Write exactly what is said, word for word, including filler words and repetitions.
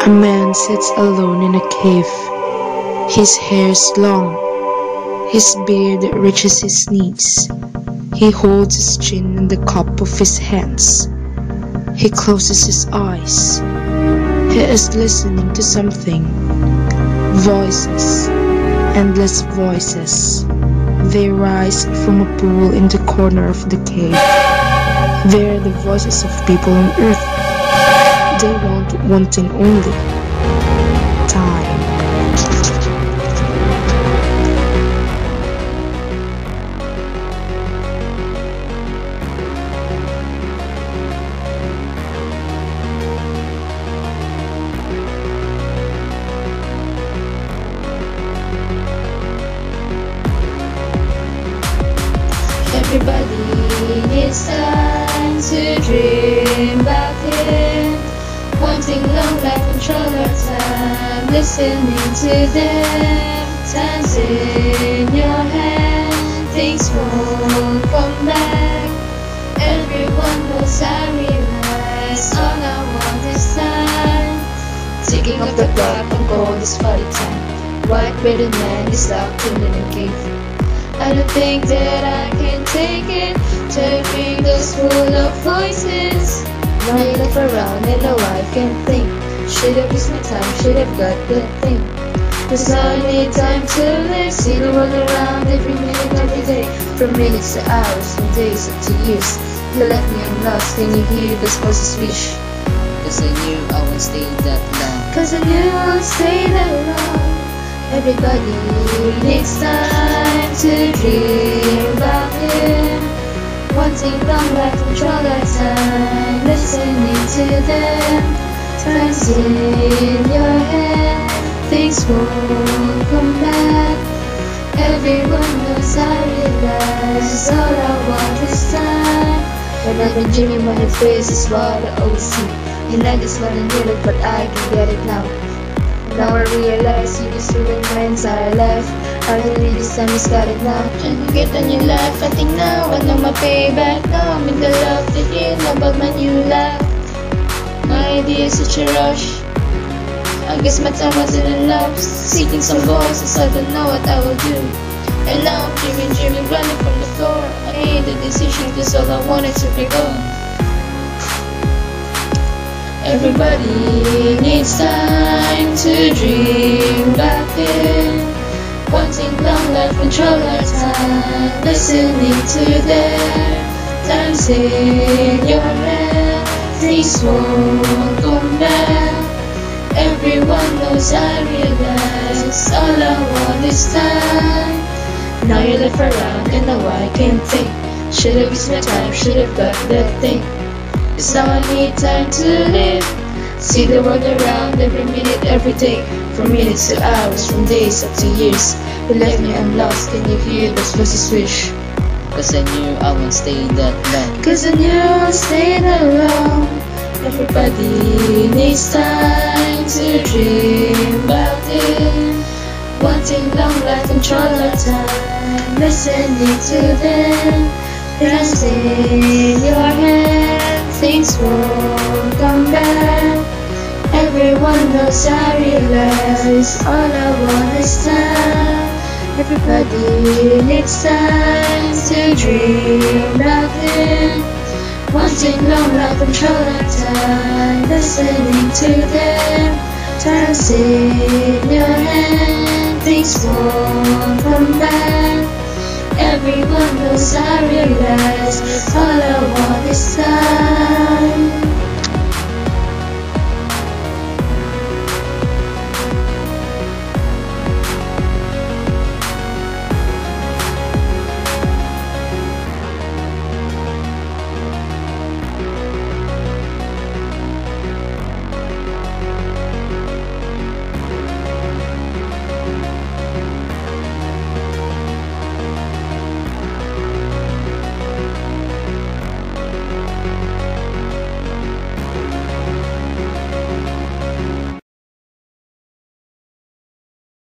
A man sits alone in a cave. His hair is long. His beard reaches his knees. He holds his chin in the cup of his hands. He closes his eyes. He is listening to something. Voices, endless voices. They rise from a pool in the corner of the cave. They are the voices of people on earth. They want one thing only: time. Everybody needs time to dream about him, wanting long life, control our time, listening to them. Time's in your hand, things won't come back. Everyone knows I realize all I want is time. Ticking off the clock and gold is party time. White bearded man is locked in a cave. I don't think that I can take it, turning those full of voices. Now you look around and now I can think. Should've used my time, should've got that thing. Cause I need time to live, see the world around every minute, every day. From minutes to hours, from days up to years. You left me, I'm lost, can you hear those voices wish? Cause I knew I won't stay that long. Cause I knew I won't stay that long. Everybody needs time to dream about him, wanting long life, control our time, listening to them. Time's in your head, things won't come back. Everyone knows I realize all I want is time. When I've been dreaming, my face is what I always see, and I just wanna get it, but I can get it now. Now I realize you just ruined my entire life. Finally this time just got it now. Trying to get a new life, I think now I know my payback. Now I'm in the love to hear about my new life. My idea is such a rush. I guess my time wasn't enough. Seeking some voices, I don't know what I will do. And now I'm dreaming, dreaming, running from the floor. I made the decision cause all I wanted to be gone. Everybody needs time to dream about him, wanting long life, control our time, listening to them. Time's in your hand, things won't come back. Everyone knows I realize all I want is time. Now you left around and now I can't think. Should've used my time, should've got that thing. Cause now I need time to live, see the world around every minute, every day. From minutes to hours, from days up to years. You left me, I'm lost, can you hear those voices wish? Cause I knew I won't stay that long. Cause I knew I won't stay that long. Everybody needs time to dream about it, wanting long life, control our time, listening to them. Time's in your hand, things won't come back. Everyone knows I realize all I want is time. Everybody needs time to dream about him, wanting long life, control our time, listening to them. Time's in your hand, things won't come back. Everyone knows I realize all I want is time.